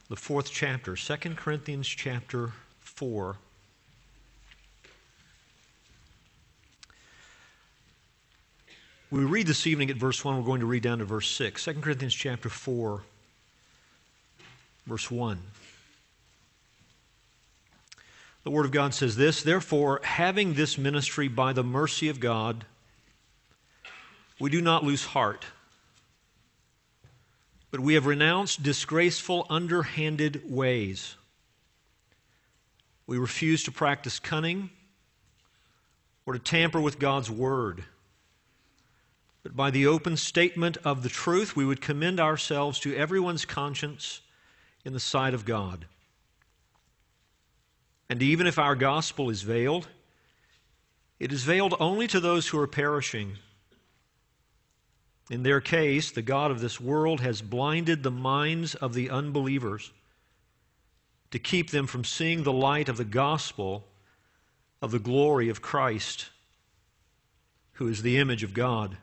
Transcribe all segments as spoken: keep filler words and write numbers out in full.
the fourth chapter, Second Corinthians chapter four. We read this evening at verse one. We're going to read down to verse six. Second Corinthians chapter four, verse one. The Word of God says this, "Therefore, having this ministry by the mercy of God, we do not lose heart, but we have renounced disgraceful, underhanded ways. We refuse to practice cunning or to tamper with God's Word. But by the open statement of the truth, we would commend ourselves to everyone's conscience in the sight of God. And even if our gospel is veiled, it is veiled only to those who are perishing. In their case, the God of this world has blinded the minds of the unbelievers to keep them from seeing the light of the gospel of the glory of Christ, who is the image of God.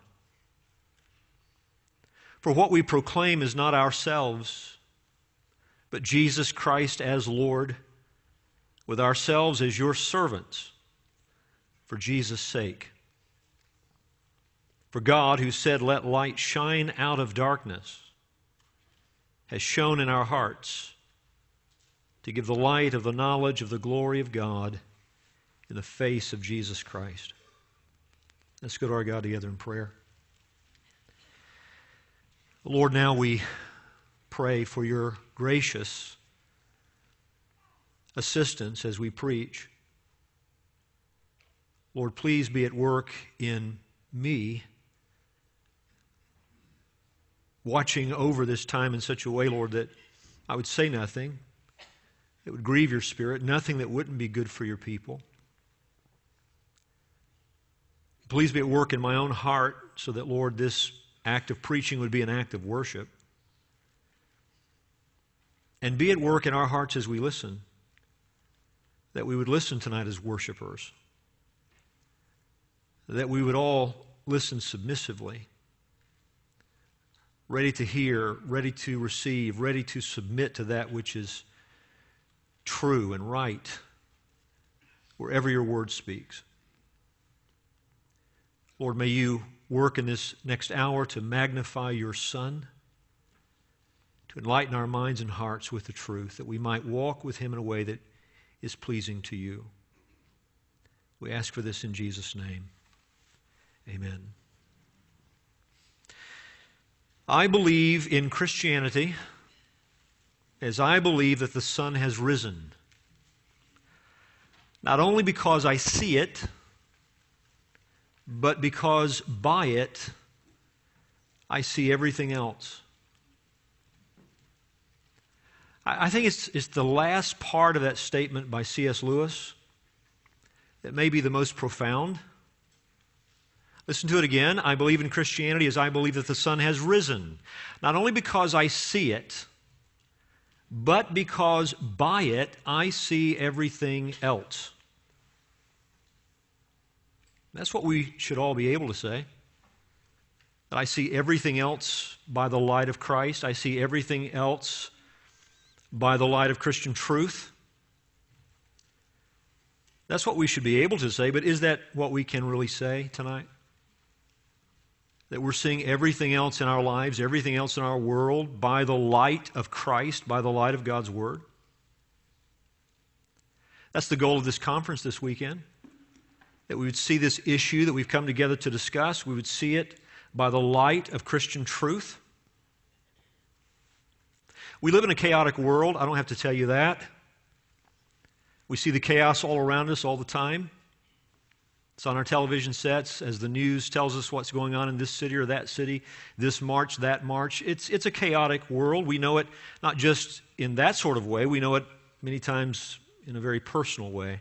For what we proclaim is not ourselves, but Jesus Christ as Lord, with ourselves as your servants, for Jesus' sake. For God, who said, 'Let light shine out of darkness,' has shone in our hearts to give the light of the knowledge of the glory of God in the face of Jesus Christ." Let's go to our God together in prayer. Lord, now we pray for your gracious assistance as we preach. Lord, please be at work in me, watching over this time in such a way, Lord, that I would say nothing that would grieve your Spirit, nothing that wouldn't be good for your people. Please be at work in my own heart so that, Lord, this act of preaching would be an act of worship. And be at work in our hearts as we listen, that we would listen tonight as worshipers, that we would all listen submissively, ready to hear, ready to receive, ready to submit to that which is true and right, wherever your word speaks. Lord, may you work in this next hour to magnify your Son, to enlighten our minds and hearts with the truth, that we might walk with him in a way that is pleasing to you. We ask for this in Jesus' name. Amen. I believe in Christianity as I believe that the sun has risen, not only because I see it, but because by it I see everything else. I think it's, it's the last part of that statement by C S Lewis that may be the most profound. Listen to it again. I believe in Christianity as I believe that the sun has risen, not only because I see it, but because by it I see everything else. That's what we should all be able to say. That I see everything else by the light of Christ. I see everything else by the light of Christian truth. That's what we should be able to say, but is that what we can really say tonight? That we're seeing everything else in our lives, everything else in our world by the light of Christ, by the light of God's Word? That's the goal of this conference this weekend. That we would see this issue that we've come together to discuss, we would see it by the light of Christian truth. We live in a chaotic world. I don't have to tell you that. We see the chaos all around us all the time. It's on our television sets as the news tells us what's going on in this city or that city, this march, that march. It's, it's a chaotic world. We know it not just in that sort of way. We know it many times in a very personal way.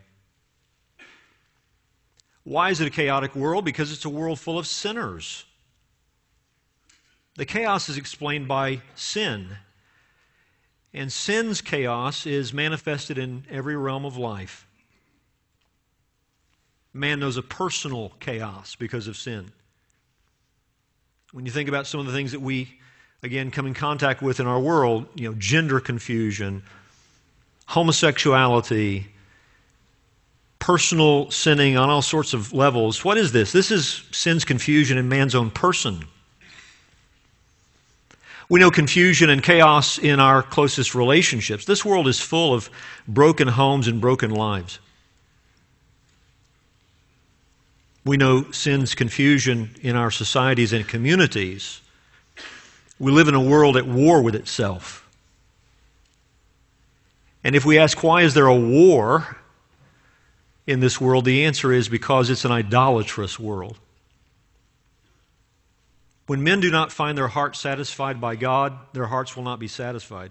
Why is it a chaotic world? Because it's a world full of sinners. The chaos is explained by sin. And sin's chaos is manifested in every realm of life. Man knows a personal chaos because of sin. When you think about some of the things that we again, come in contact with in our world, you know, gender confusion, homosexuality, personal sinning on all sorts of levels. What is this? This is sin's confusion in man's own person. We know confusion and chaos in our closest relationships. This world is full of broken homes and broken lives. We know sin's confusion in our societies and communities. We live in a world at war with itself. And if we ask, why is there a war in this world, the answer is because it's an idolatrous world. When men do not find their hearts satisfied by God, their hearts will not be satisfied.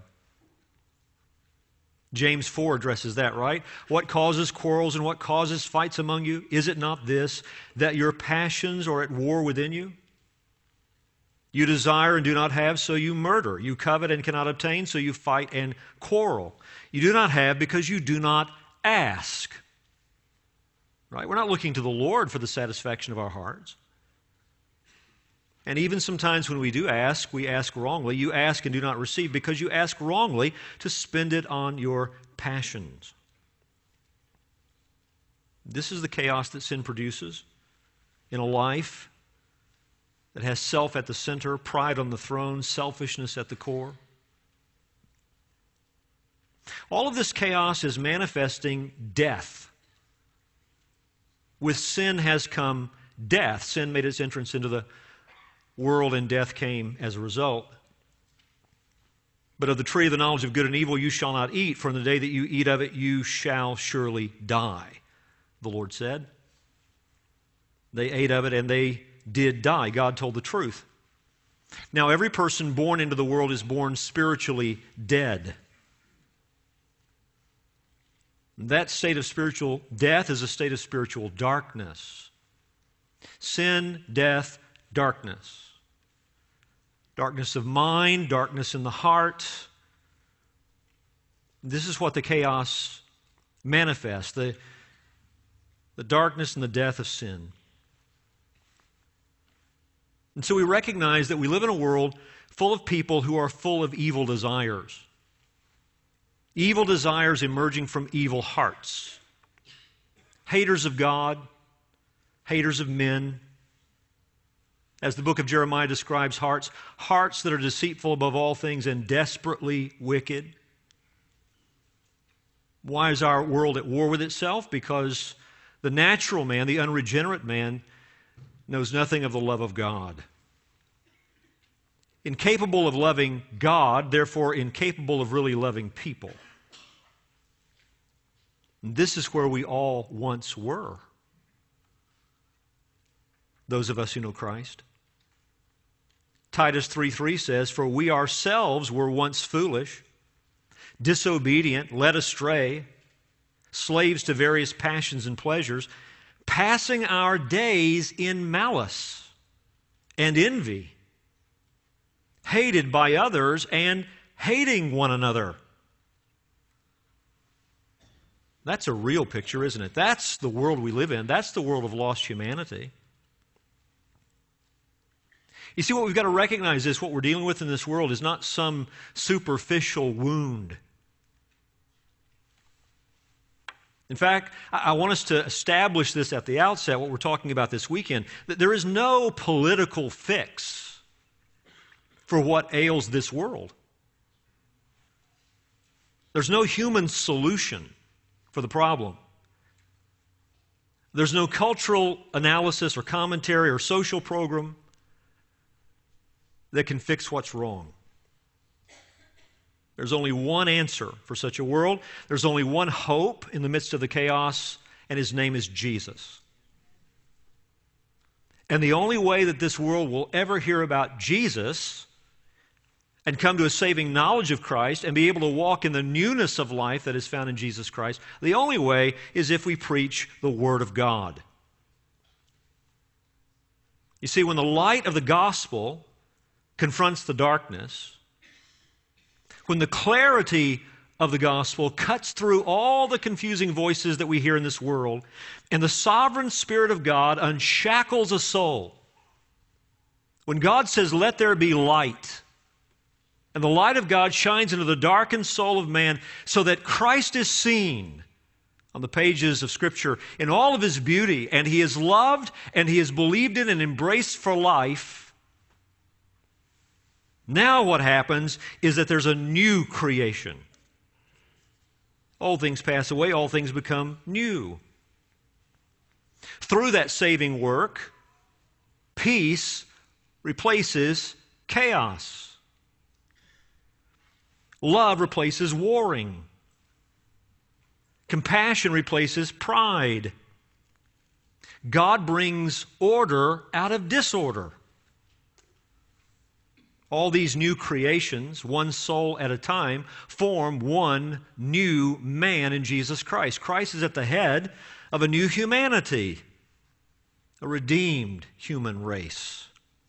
James four addresses that, right? What causes quarrels and what causes fights among you? Is it not this, that your passions are at war within you? You desire and do not have, so you murder. You covet and cannot obtain, so you fight and quarrel. You do not have because you do not ask. Right? We're not looking to the Lord for the satisfaction of our hearts. And even sometimes when we do ask, we ask wrongly. You ask and do not receive because you ask wrongly to spend it on your passions. This is the chaos that sin produces in a life that has self at the center, pride on the throne, selfishness at the core. All of this chaos is manifesting death. With sin has come death. Sin made its entrance into the world, and death came as a result. But of the tree of the knowledge of good and evil you shall not eat, for in the day that you eat of it you shall surely die, the Lord said. They ate of it and they did die. God told the truth. Now every person born into the world is born spiritually dead. That state of spiritual death is a state of spiritual darkness. Sin, death, darkness. Darkness of mind, darkness in the heart. This is what the chaos manifests, the, the darkness and the death of sin. And so we recognize that we live in a world full of people who are full of evil desires. Evil desires emerging from evil hearts. Haters of God, haters of men. As the book of Jeremiah describes hearts, hearts that are deceitful above all things and desperately wicked. Why is our world at war with itself? Because the natural man, the unregenerate man, knows nothing of the love of God. Incapable of loving God, therefore incapable of really loving people. And this is where we all once were. Those of us who know Christ. Titus three three says, for we ourselves were once foolish, disobedient, led astray, slaves to various passions and pleasures, passing our days in malice and envy, hated by others and hating one another. That's a real picture, isn't it? That's the world we live in. That's the world of lost humanity. You see, what we've got to recognize is what we're dealing with in this world is not some superficial wound. In fact, I want us to establish this at the outset, what we're talking about this weekend, that there is no political fix for what ails this world. There's no human solution for the problem. There's no cultural analysis or commentary or social program that can fix what's wrong. There's only one answer for such a world. There's only one hope in the midst of the chaos, and His name is Jesus. And the only way that this world will ever hear about Jesus and come to a saving knowledge of Christ and be able to walk in the newness of life that is found in Jesus Christ, the only way is if we preach the Word of God. You see, when the light of the gospel confronts the darkness, when the clarity of the gospel cuts through all the confusing voices that we hear in this world, and the sovereign Spirit of God unshackles a soul, when God says, let there be light, And the light of God shines into the darkened soul of man so that Christ is seen on the pages of Scripture in all of His beauty, and He is loved and He is believed in and embraced for life. Now what happens is that there's a new creation. Old things pass away, all things become new. Through that saving work, peace replaces chaos. Love replaces warring. Compassion replaces pride. God brings order out of disorder. All these new creations, one soul at a time, form one new man in Jesus Christ. Christ is at the head of a new humanity, a redeemed human race.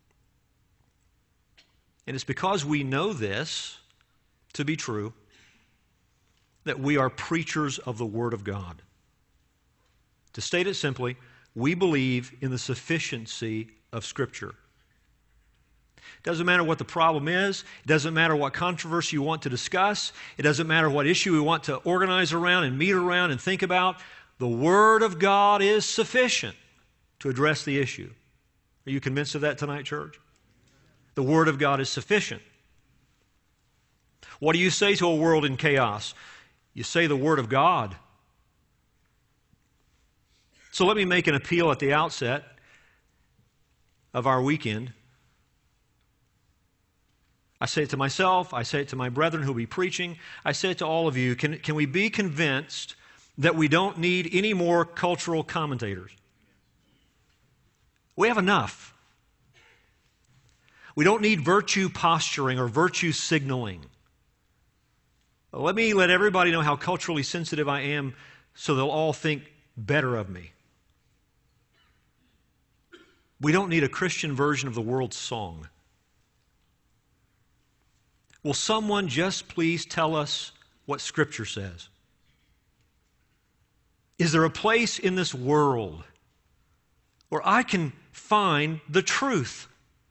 And it's because we know this to be true that we are preachers of the Word of God. To state it simply, we believe in the sufficiency of Scripture. It doesn't matter what the problem is. It doesn't matter what controversy you want to discuss. It doesn't matter what issue we want to organize around and meet around and think about. The Word of God is sufficient to address the issue. Are you convinced of that tonight, church? The Word of God is sufficient. What do you say to a world in chaos? You say the Word of God. So let me make an appeal at the outset of our weekend. I say it to myself, I say it to my brethren who will be preaching, I say it to all of you. Can, can we be convinced that we don't need any more cultural commentators? We have enough. We don't need virtue posturing or virtue signaling. Let me let everybody know how culturally sensitive I am so they'll all think better of me. We don't need a Christian version of the world's song. Will someone just please tell us what Scripture says? Is there a place in this world where I can find the truth?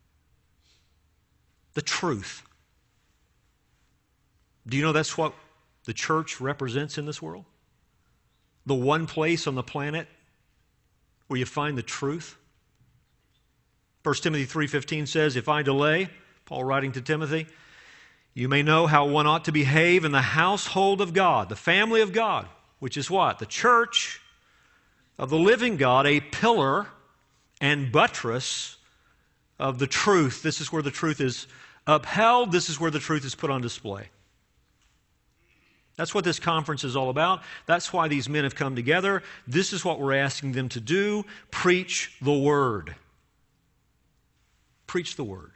The truth. Do you know that's what the church represents in this world? The one place on the planet where you find the truth? First Timothy three fifteen says, if I delay, Paul writing to Timothy, you may know how one ought to behave in the household of God, the family of God, which is what? The church of the living God, a pillar and buttress of the truth. This is where the truth is upheld. This is where the truth is put on display. That's what this conference is all about. That's why these men have come together. This is what we're asking them to do. Preach the Word. Preach the Word.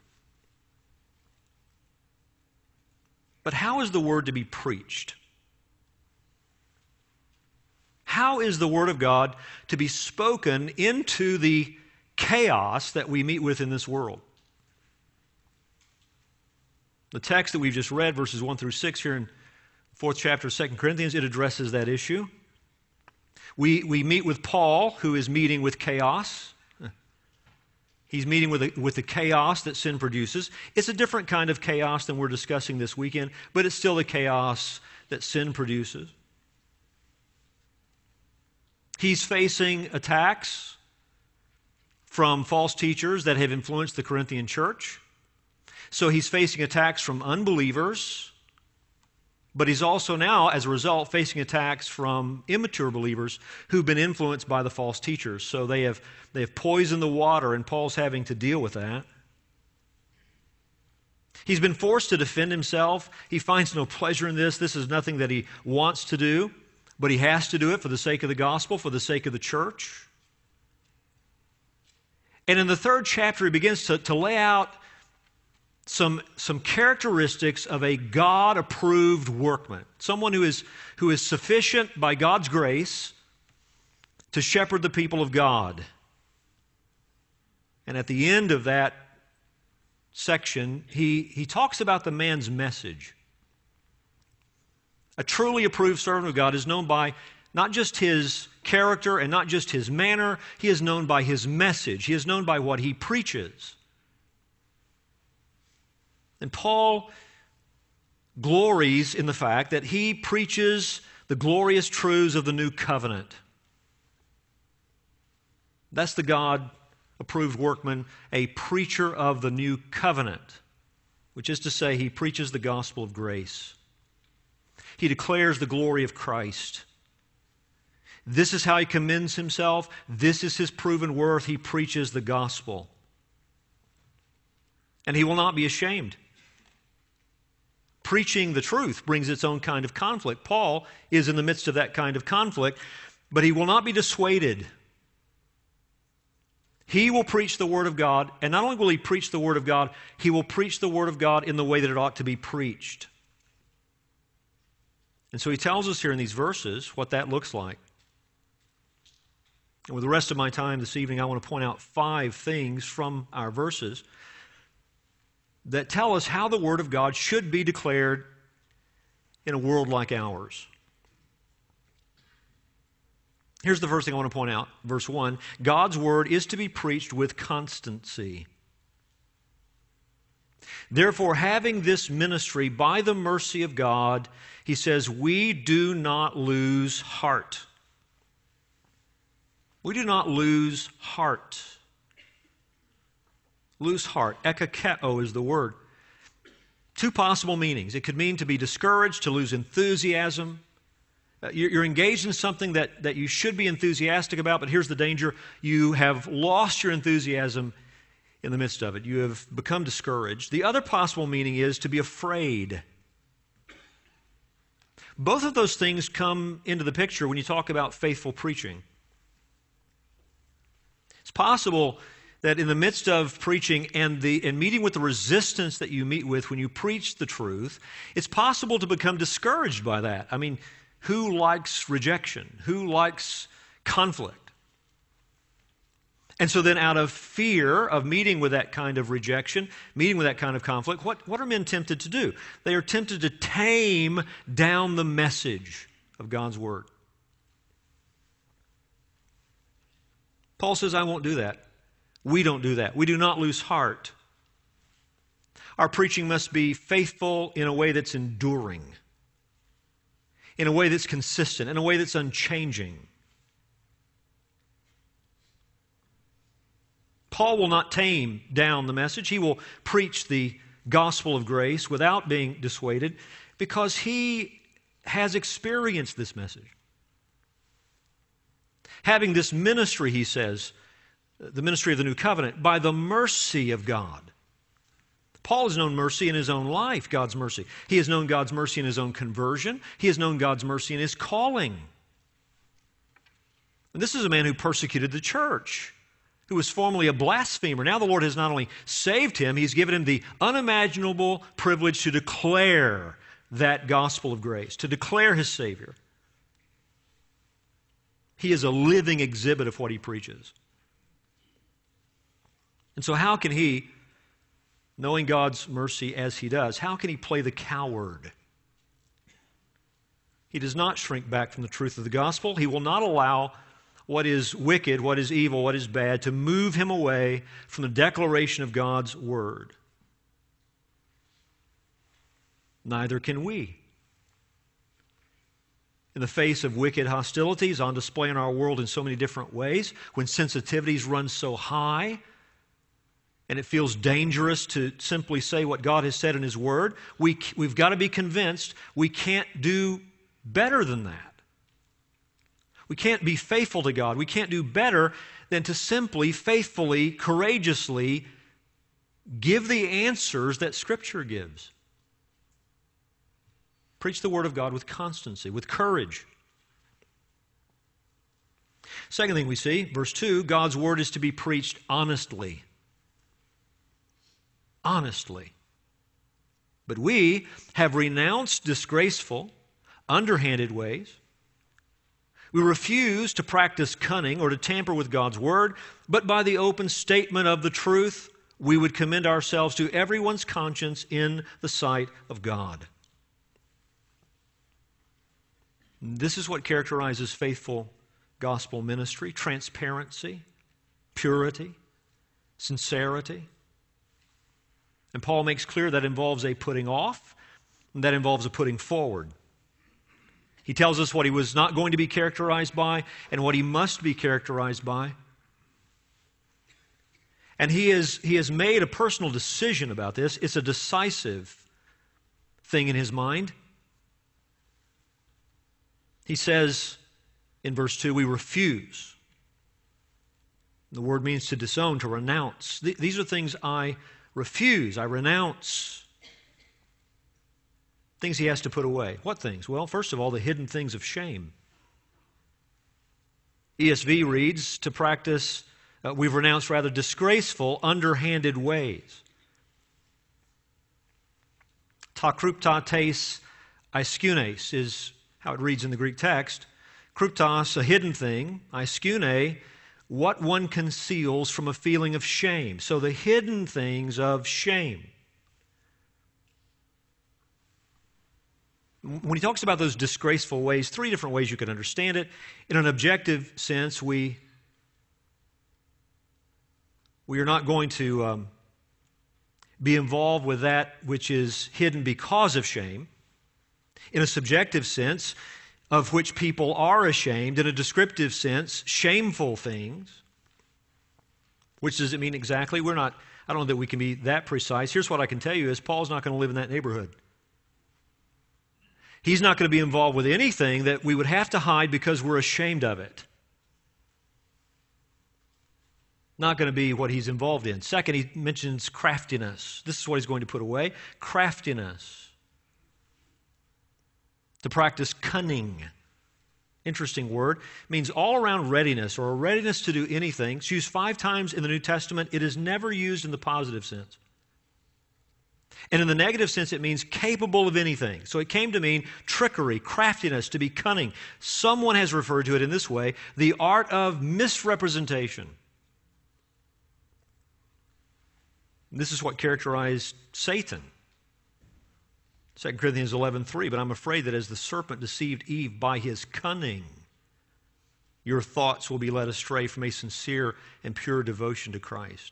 But how is the Word to be preached? How is the Word of God to be spoken into the chaos that we meet with in this world? The text that we've just read, verses one through six here in fourth chapter of Second Corinthians, it addresses that issue. We, we meet with Paul, who is meeting with chaos. He's meeting with, the, with the chaos that sin produces. It's a different kind of chaos than we're discussing this weekend, but it's still the chaos that sin produces. He's facing attacks from false teachers that have influenced the Corinthian church. So he's facing attacks from unbelievers, but he's also now, as a result, facing attacks from immature believers who've been influenced by the false teachers. So they have, they have poisoned the water, and Paul's having to deal with that. He's been forced to defend himself. He finds no pleasure in this. This is nothing that he wants to do, but he has to do it for the sake of the gospel, for the sake of the church. And in the third chapter, he begins to, to lay out Some, some characteristics of a God-approved workman, someone who is, who is sufficient by God's grace to shepherd the people of God. And at the end of that section, he, he talks about the man's message. A truly approved servant of God is known by not just his character and not just his manner, he is known by his message. He is known by what he preaches. And Paul glories in the fact that he preaches the glorious truths of the new covenant. That's the God-approved workman, a preacher of the new covenant, which is to say, he preaches the gospel of grace. He declares the glory of Christ. This is how he commends himself. This is his proven worth. He preaches the gospel. And he will not be ashamed. Preaching the truth brings its own kind of conflict. Paul is in the midst of that kind of conflict, but he will not be dissuaded. He will preach the Word of God, and not only will he preach the Word of God, he will preach the Word of God in the way that it ought to be preached. And so he tells us here in these verses what that looks like. And with the rest of my time this evening, I want to point out five things from our verses that tell us how the Word of God should be declared in a world like ours. Here's the first thing I want to point out. Verse one, God's Word is to be preached with constancy. Therefore, having this ministry by the mercy of God, he says, we do not lose heart. We do not lose heart. Lose heart. Ekakeo is the word. Two possible meanings. It could mean to be discouraged, to lose enthusiasm. Uh, you're, you're engaged in something that, that you should be enthusiastic about, but here's the danger. You have lost your enthusiasm in the midst of it. You have become discouraged. The other possible meaning is to be afraid. Both of those things come into the picture when you talk about faithful preaching. It's possible that in the midst of preaching and the and meeting with the resistance that you meet with when you preach the truth, it's possible to become discouraged by that. I mean, who likes rejection? Who likes conflict? And so then out of fear of meeting with that kind of rejection, meeting with that kind of conflict, what, what are men tempted to do? They are tempted to tame down the message of God's Word. Paul says, I won't do that. We don't do that. We do not lose heart. Our preaching must be faithful in a way that's enduring, in a way that's consistent, in a way that's unchanging. Paul will not tame down the message. He will preach the gospel of grace without being dissuaded because he has experienced this message. Having this ministry, he says, the ministry of the new covenant, by the mercy of God. Paul has known mercy in his own life, God's mercy. He has known God's mercy in his own conversion. He has known God's mercy in his calling. And this is a man who persecuted the church, who was formerly a blasphemer. Now the Lord has not only saved him, He's given him the unimaginable privilege to declare that gospel of grace, to declare His Savior. He is a living exhibit of what he preaches. And so how can he, knowing God's mercy as he does, how can he play the coward? He does not shrink back from the truth of the gospel. He will not allow what is wicked, what is evil, what is bad to move him away from the declaration of God's Word. Neither can we. In the face of wicked hostilities on display in our world in so many different ways, when sensitivities run so high, and it feels dangerous to simply say what God has said in His Word, we, we've got to be convinced we can't do better than that. We can't be faithful to God. We can't do better than to simply, faithfully, courageously give the answers that Scripture gives. Preach the Word of God with constancy, with courage. Second thing we see, verse two, God's Word is to be preached honestly. Honestly. But we have renounced disgraceful, underhanded ways. We refuse to practice cunning or to tamper with God's Word, but by the open statement of the truth, we would commend ourselves to everyone's conscience in the sight of God. This is what characterizes faithful gospel ministry: transparency, purity, sincerity. And Paul makes clear that involves a putting off And that involves a putting forward. He tells us what he was not going to be characterized by and what he must be characterized by. And he, is, he has made a personal decision about this. It's a decisive thing in his mind. He says in verse two, we refuse. The word means to disown, to renounce. Th- these are things I refuse, I renounce. Things he has to put away. What things? Well, first of all, the hidden things of shame. E S V reads, to practice, uh, we've renounced rather disgraceful, underhanded ways. Ta kruptates iskeunes is how it reads in the Greek text. Kruptos, a hidden thing. Iskune, what one conceals from a feeling of shame. So the hidden things of shame. When he talks about those disgraceful ways, three different ways you can understand it. In an objective sense, we, we are not going to um, be involved with that which is hidden because of shame. In a subjective sense, of which people are ashamed. In a descriptive sense, shameful things. Which does it mean exactly? We're not, I don't know that we can be that precise. Here's what I can tell you is Paul's not going to live in that neighborhood. He's not going to be involved with anything that we would have to hide because we're ashamed of it. Not going to be what he's involved in. Second, he mentions craftiness. This is what he's going to put away. Craftiness. To practice cunning. Interesting word. It means all-around readiness or a readiness to do anything. It's used five times in the New Testament. It is never used in the positive sense. And in the negative sense, it means capable of anything. So it came to mean trickery, craftiness, to be cunning. Someone has referred to it in this way, the art of misrepresentation. This is what characterized Satan. Second Corinthians eleven three, but I'm afraid that as the serpent deceived Eve by his cunning, your thoughts will be led astray from a sincere and pure devotion to Christ.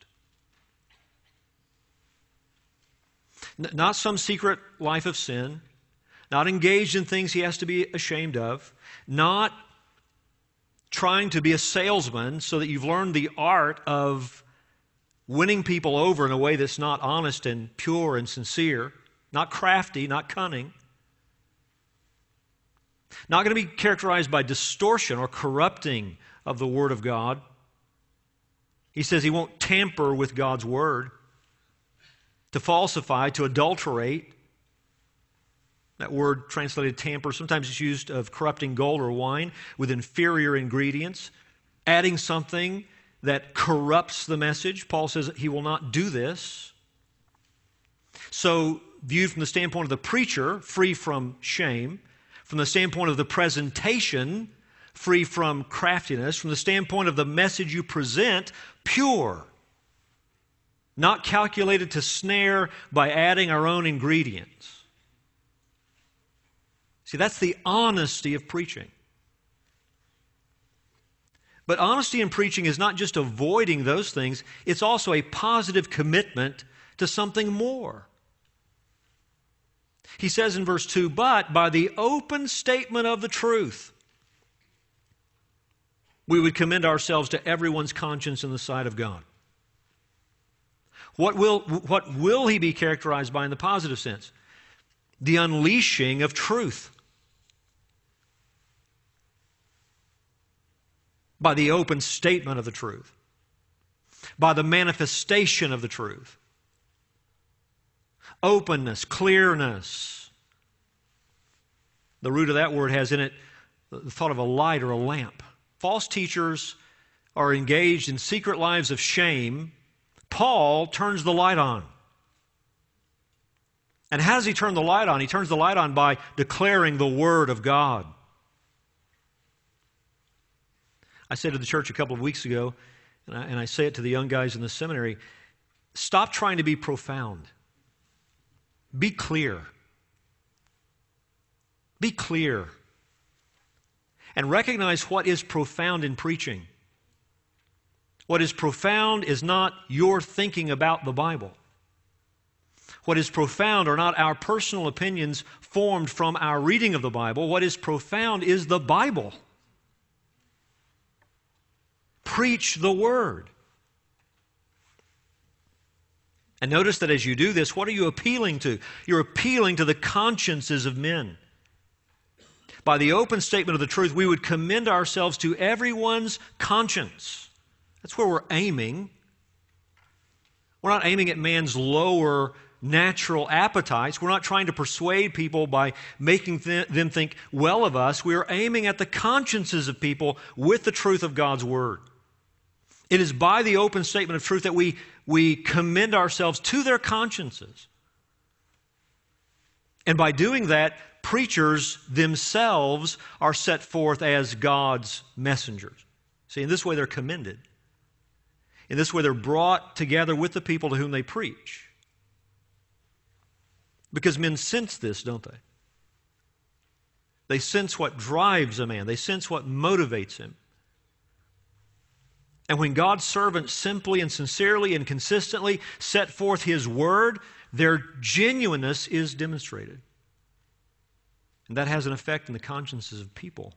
Not some secret life of sin, not engaged in things he has to be ashamed of, not trying to be a salesman so that you've learned the art of winning people over in a way that's not honest and pure and sincere, not crafty, not cunning. Not going to be characterized by distortion or corrupting of the Word of God. He says he won't tamper with God's Word. To falsify, to adulterate. That word translated tamper, sometimes it's used of corrupting gold or wine with inferior ingredients, adding something that corrupts the message. Paul says he will not do this. So, viewed from the standpoint of the preacher, free from shame. From the standpoint of the presentation, free from craftiness. From the standpoint of the message you present, pure. Not calculated to snare by adding our own ingredients. See, that's the honesty of preaching. But honesty in preaching is not just avoiding those things, it's also a positive commitment to something more. He says in verse two, but by the open statement of the truth, we would commend ourselves to everyone's conscience in the sight of God. What will, what will he be characterized by in the positive sense? The unleashing of truth. By the open statement of the truth. By the manifestation of the truth. Openness, clearness. The root of that word has in it the thought of a light or a lamp. False teachers are engaged in secret lives of shame. Paul turns the light on. And how does he turn the light on? He turns the light on by declaring the Word of God. I said to the church a couple of weeks ago, and I, and I say it to the young guys in the seminary, stop trying to be profound. Be clear. Be clear. And recognize what is profound in preaching. What is profound is not your thinking about the Bible. What is profound are not our personal opinions formed from our reading of the Bible. What is profound is the Bible. Preach the Word. And notice that as you do this, what are you appealing to? You're appealing to the consciences of men. By the open statement of the truth, we would commend ourselves to everyone's conscience. That's where we're aiming. We're not aiming at man's lower natural appetites. We're not trying to persuade people by making th- them think well of us. We are aiming at the consciences of people with the truth of God's Word. It is by the open statement of truth that we, we commend ourselves to their consciences. And by doing that, preachers themselves are set forth as God's messengers. See, in this way they're commended. In this way they're brought together with the people to whom they preach. Because men sense this, don't they? They sense what drives a man. They sense what motivates him. And when God's servants simply and sincerely and consistently set forth His Word, their genuineness is demonstrated. And that has an effect in the consciences of people.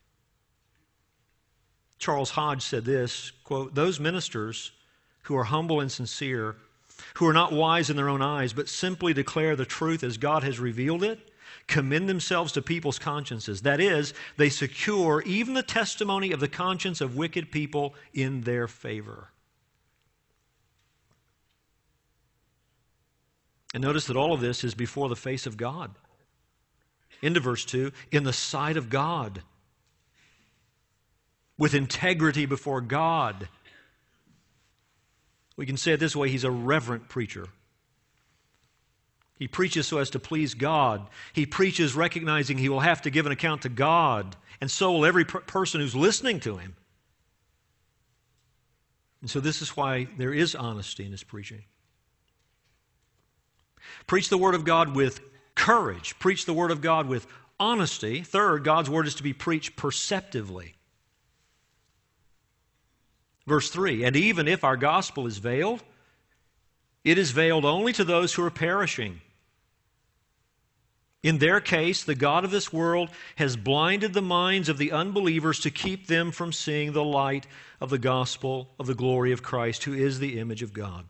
Charles Hodge said this, quote, "Those ministers who are humble and sincere, who are not wise in their own eyes, but simply declare the truth as God has revealed it, commend themselves to people's consciences. That is, they secure even the testimony of the conscience of wicked people in their favor." And notice that all of this is before the face of God. Into verse two, in the sight of God. With integrity before God. We can say it this way, he's a reverent preacher. He preaches so as to please God. He preaches recognizing he will have to give an account to God, and so will every per- person who's listening to him. And so this is why there is honesty in his preaching. Preach the Word of God with courage. Preach the Word of God with honesty. Third, God's Word is to be preached perceptively. Verse three, and even if our gospel is veiled, it is veiled only to those who are perishing. In their case, the God of this world has blinded the minds of the unbelievers to keep them from seeing the light of the gospel of the glory of Christ, who is the image of God.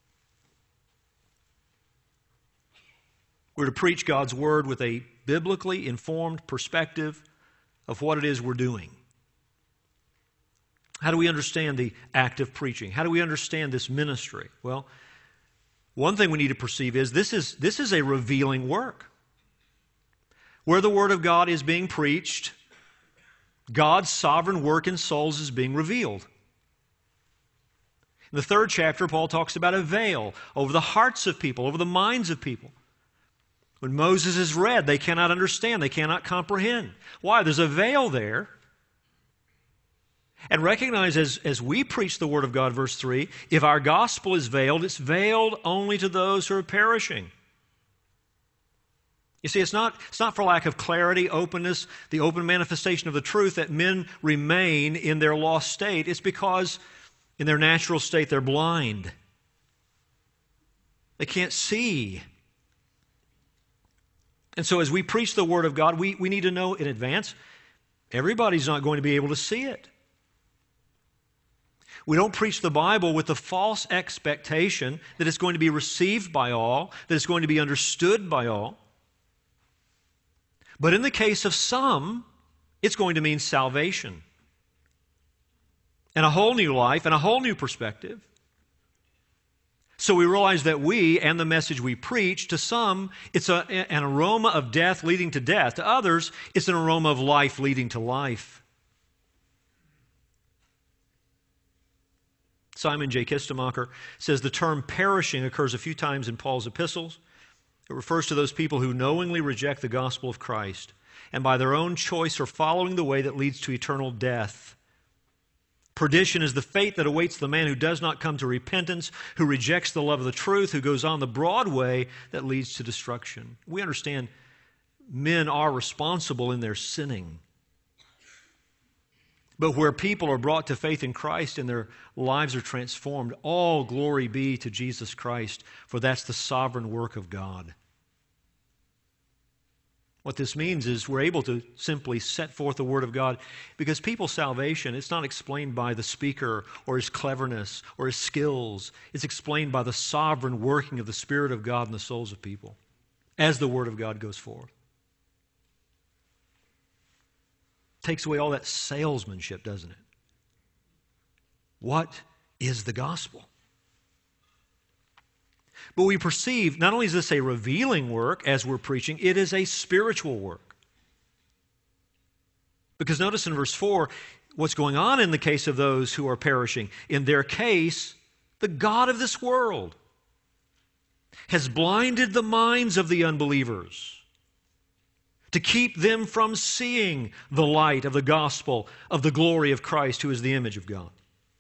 We're to preach God's Word with a biblically informed perspective of what it is we're doing. How do we understand the act of preaching? How do we understand this ministry? Well, one thing we need to perceive is this is, this is a revealing work. Where the Word of God is being preached, God's sovereign work in souls is being revealed. In the third chapter, Paul talks about a veil over the hearts of people, over the minds of people. When Moses is read, they cannot understand, they cannot comprehend. Why? There's a veil there. And recognize as, as we preach the Word of God, verse three, if our gospel is veiled, it's veiled only to those who are perishing. You see, it's not, it's not for lack of clarity, openness, the open manifestation of the truth that men remain in their lost state. It's because in their natural state they're blind. They can't see. And so as we preach the Word of God, we, we need to know in advance, everybody's not going to be able to see it. We don't preach the Bible with the false expectation that it's going to be received by all, that it's going to be understood by all. But in the case of some, it's going to mean salvation and a whole new life and a whole new perspective. So we realize that we and the message we preach, to some, it's a, an aroma of death leading to death. To others, it's an aroma of life leading to life. Simon J. Kistemacher says the term perishing occurs a few times in Paul's epistles. It refers to those people who knowingly reject the gospel of Christ and by their own choice are following the way that leads to eternal death. Perdition is the fate that awaits the man who does not come to repentance, who rejects the love of the truth, who goes on the broad way that leads to destruction. We understand men are responsible in their sinning. but where people are brought to faith in Christ and their lives are transformed, all glory be to Jesus Christ, for that's the sovereign work of God. What this means is we're able to simply set forth the Word of God because people's salvation, it's not explained by the speaker or his cleverness or his skills. It's explained by the sovereign working of the Spirit of God in the souls of people as the Word of God goes forth. Takes away all that salesmanship, doesn't it? What is the gospel? But we perceive, not only is this a revealing work as we're preaching, it is a spiritual work. Because notice in verse four, what's going on in the case of those who are perishing. In their case, the God of this world has blinded the minds of the unbelievers to keep them from seeing the light of the gospel of the glory of Christ, who is the image of God.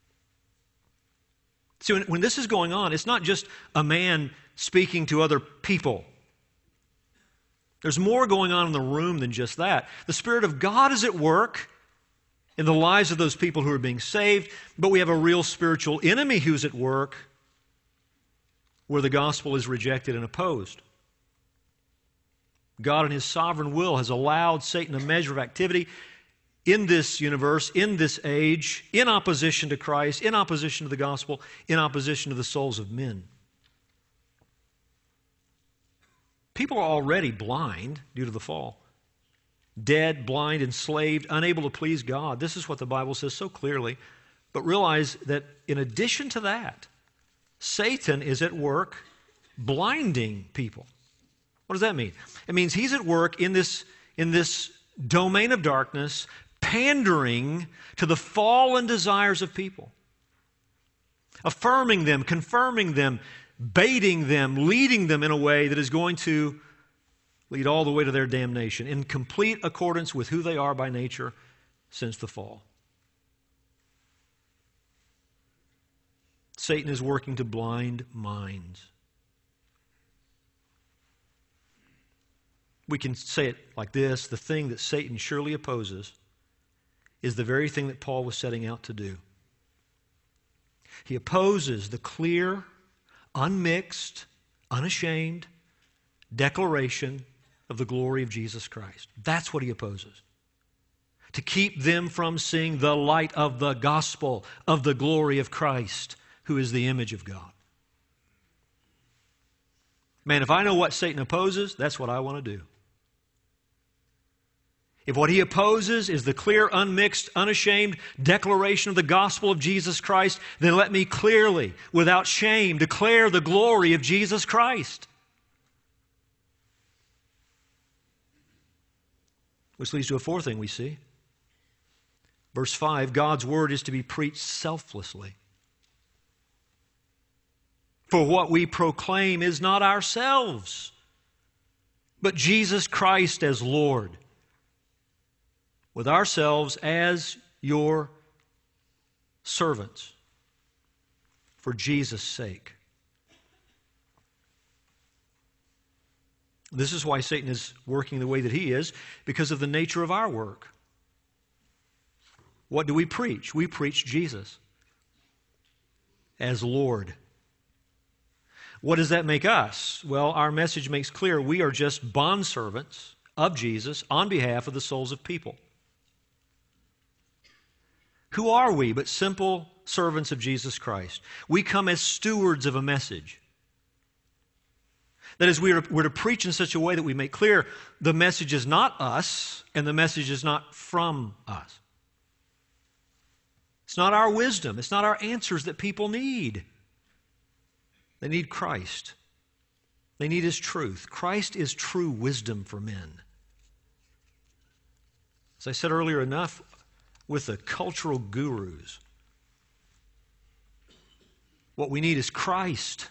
See, when, when this is going on, it's not just a man speaking to other people. There's more going on in the room than just that. The Spirit of God is at work in the lives of those people who are being saved, but we have a real spiritual enemy who's at work where the gospel is rejected and opposed. God in His sovereign will has allowed Satan a measure of activity in this universe, in this age, in opposition to Christ, in opposition to the gospel, in opposition to the souls of men. People are already blind due to the fall. Dead, blind, enslaved, unable to please God. This is what the Bible says so clearly. But realize that in addition to that, Satan is at work blinding people. What does that mean? It means he's at work in this, in this domain of darkness, pandering to the fallen desires of people, affirming them, confirming them, baiting them, leading them in a way that is going to lead all the way to their damnation, in complete accordance with who they are by nature since the fall. Satan is working to blind minds. We can say it like this: the thing that Satan surely opposes is the very thing that Paul was setting out to do. He opposes the clear, unmixed, unashamed declaration of the glory of Jesus Christ. That's what he opposes. To keep them from seeing the light of the gospel of the glory of Christ, who is the image of God. Man, if I know what Satan opposes, that's what I want to do. If what he opposes is the clear, unmixed, unashamed declaration of the gospel of Jesus Christ, then let me clearly, without shame, declare the glory of Jesus Christ. Which leads to a fourth thing we see. Verse five, God's word is to be preached selflessly. For what we proclaim is not ourselves, but Jesus Christ as Lord, with ourselves as your servants for Jesus' sake. This is why Satan is working the way that he is, because of the nature of our work. What do we preach? We preach Jesus as Lord. What does that make us? Well, our message makes clear we are just bondservants of Jesus on behalf of the souls of people. Who are we but simple servants of Jesus Christ? We come as stewards of a message. That is, we are, we're to preach in such a way that we make clear the message is not us and the message is not from us. It's not our wisdom. It's not our answers that people need. They need Christ. They need His truth. Christ is true wisdom for men. As I said earlier, enough with the cultural gurus. What we need is Christ.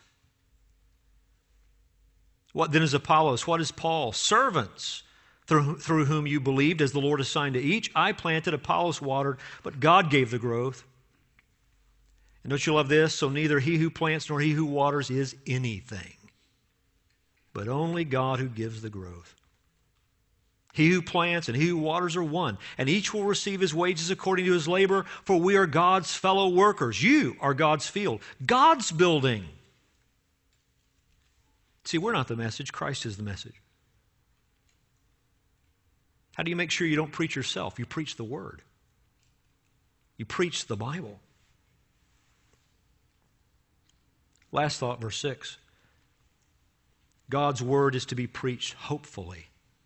What then is Apollos? What is Paul? Servants through, through whom you believed, as the Lord assigned to each. I planted, Apollos watered, but God gave the growth. And don't you love this? So neither he who plants nor he who waters is anything, but only God who gives the growth. He who plants and he who waters are one, and each will receive his wages according to his labor, for we are God's fellow workers. You are God's field, God's building. See, we're not the message. Christ is the message. How do you make sure you don't preach yourself? You preach the Word. You preach the Bible. Last thought, verse six. God's Word is to be preached hopefully.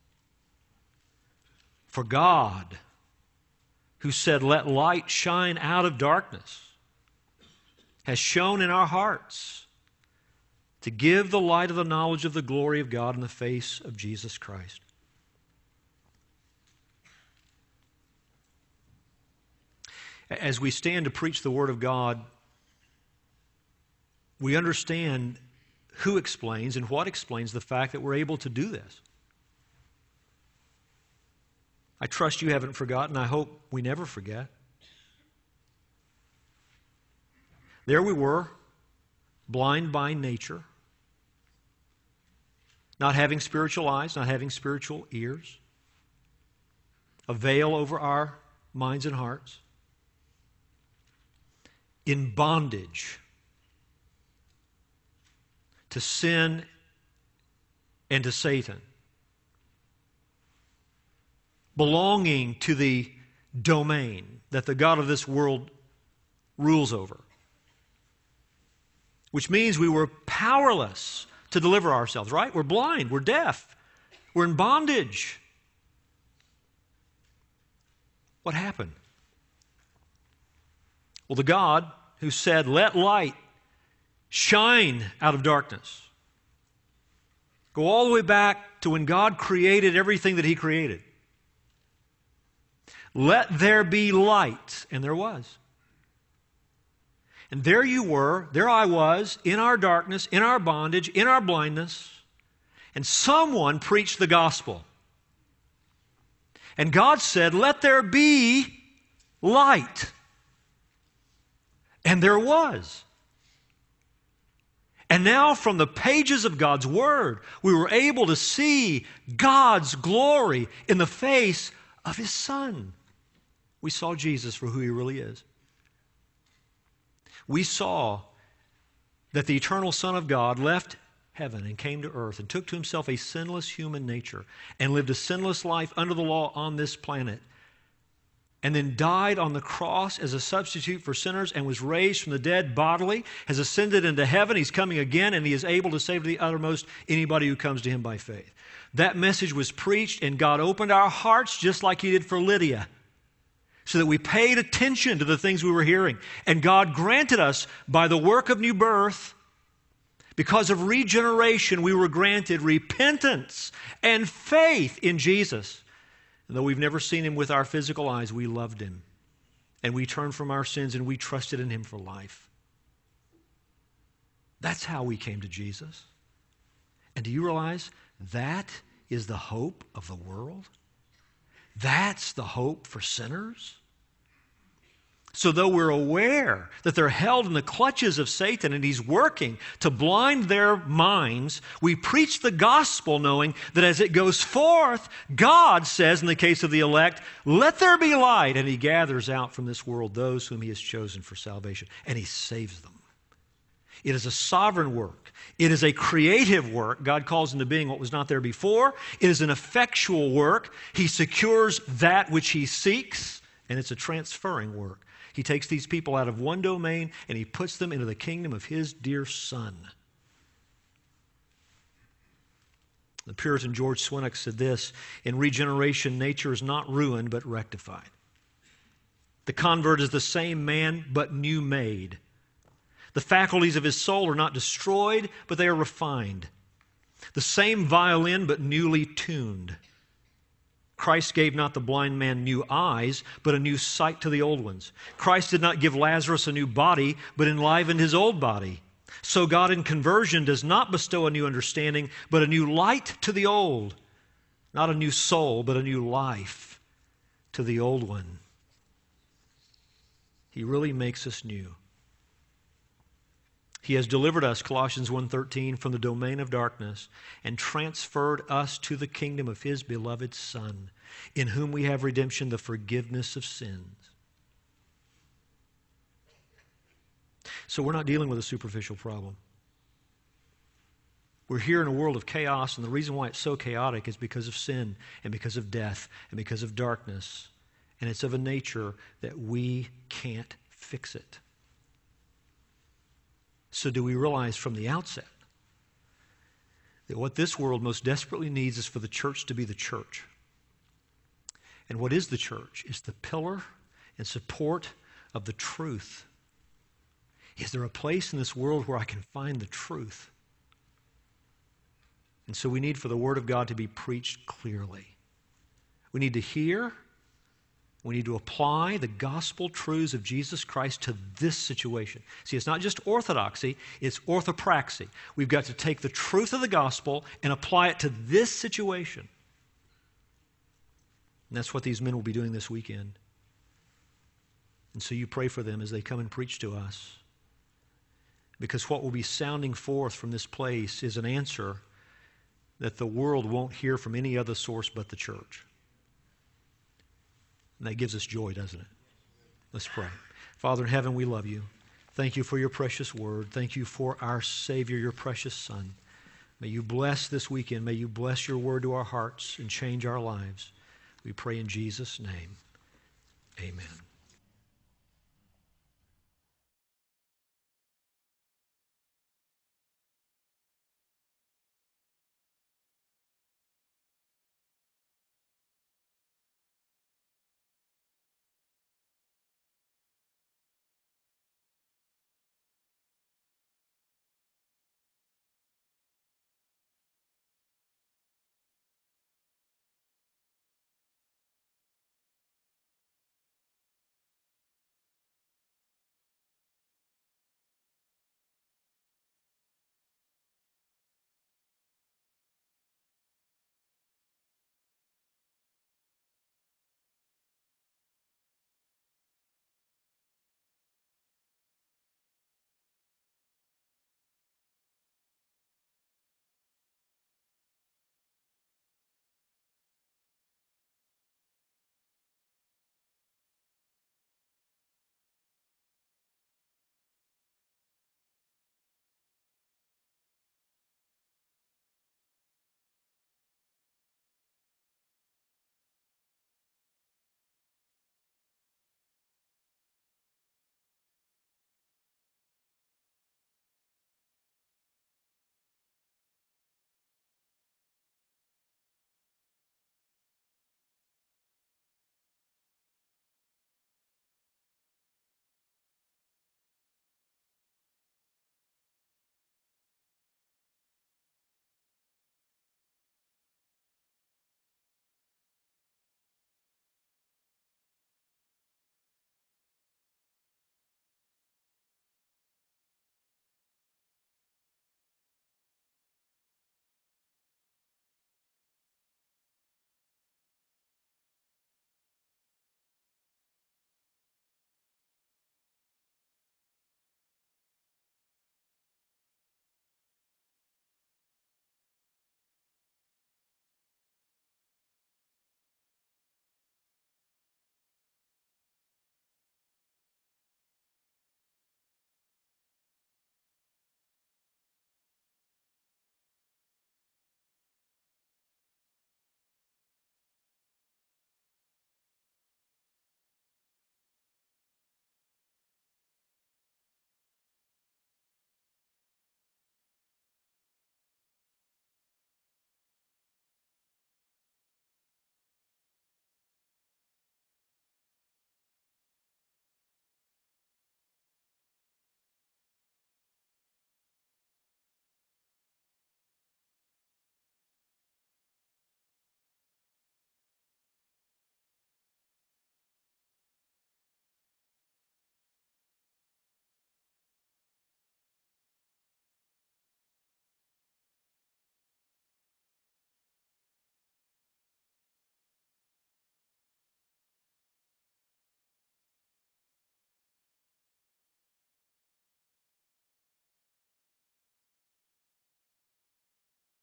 For God, who said, "Let light shine out of darkness," has shone in our hearts to give the light of the knowledge of the glory of God in the face of Jesus Christ. As we stand to preach the Word of God, we understand who explains and what explains the fact that we're able to do this. I trust you haven't forgotten. I hope we never forget. There we were, blind by nature, not having spiritual eyes, not having spiritual ears, a veil over our minds and hearts, in bondage to sin and to Satan, belonging to the domain that the God of this world rules over, which means we were powerless to deliver ourselves, right? We're blind, we're deaf, we're in bondage. What happened? Well, the God who said, "Let light shine out of darkness," go all the way back to when God created everything that He created. Let there be light, and there was. And there you were, there I was, in our darkness, in our bondage, in our blindness, and someone preached the gospel. And God said, "Let there be light." And there was. And now from the pages of God's Word, we were able to see God's glory in the face of His Son. We saw Jesus for who He really is. We saw that the eternal Son of God left heaven and came to earth and took to Himself a sinless human nature and lived a sinless life under the law on this planet, and then died on the cross as a substitute for sinners and was raised from the dead bodily, has ascended into heaven. He's coming again, and He is able to save to the uttermost anybody who comes to Him by faith. That message was preached, and God opened our hearts just like He did for Lydia, so that we paid attention to the things we were hearing. And God granted us, by the work of new birth, because of regeneration, we were granted repentance and faith in Jesus. And though we've never seen Him with our physical eyes, we loved Him. And we turned from our sins and we trusted in Him for life. That's how we came to Jesus. And do you realize that is the hope of the world? That's the hope for sinners. So though we're aware that they're held in the clutches of Satan and he's working to blind their minds, we preach the gospel knowing that as it goes forth, God says in the case of the elect, "Let there be light," and He gathers out from this world those whom He has chosen for salvation, and He saves them. It is a sovereign work. It is a creative work. God calls into being what was not there before. It is an effectual work. He secures that which He seeks, and it's a transferring work. He takes these people out of one domain and He puts them into the kingdom of His dear Son. The Puritan George Swinnock said this: "In regeneration, nature is not ruined but rectified. The convert is the same man but new made. The faculties of his soul are not destroyed, but they are refined. The same violin, but newly tuned. Christ gave not the blind man new eyes, but a new sight to the old ones. Christ did not give Lazarus a new body, but enlivened his old body. So God in conversion does not bestow a new understanding, but a new light to the old. Not a new soul, but a new life to the old one." He really makes us new. He has delivered us, Colossians one thirteen, from the domain of darkness and transferred us to the kingdom of His beloved Son, in whom we have redemption, the forgiveness of sins. So we're not dealing with a superficial problem. We're here in a world of chaos, and the reason why it's so chaotic is because of sin and because of death and because of darkness. And it's of a nature that we can't fix it. So do we realize from the outset that what this world most desperately needs is for the church to be the church? And what is the church? It's the pillar and support of the truth. Is there a place in this world where I can find the truth? And so we need for the Word of God to be preached clearly. We need to hear, we need to apply the gospel truths of Jesus Christ to this situation. See, it's not just orthodoxy, it's orthopraxy. We've got to take the truth of the gospel and apply it to this situation. And that's what these men will be doing this weekend. And so you pray for them as they come and preach to us. Because what will be sounding forth from this place is an answer that the world won't hear from any other source but the church. And that gives us joy, doesn't it? Let's pray. Father in heaven, we love you. Thank you for your precious word. Thank you for our Savior, your precious Son. May you bless this weekend. May you bless your word to our hearts and change our lives. We pray in Jesus' name. Amen.